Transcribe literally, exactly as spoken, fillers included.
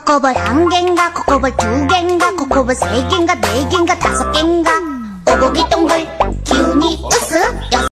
코코볼 한 갠가 코코볼 두 갠가 코코볼 세 갠가 네 갠가 다섯 갠가 오고기 동글 기운이 으쓱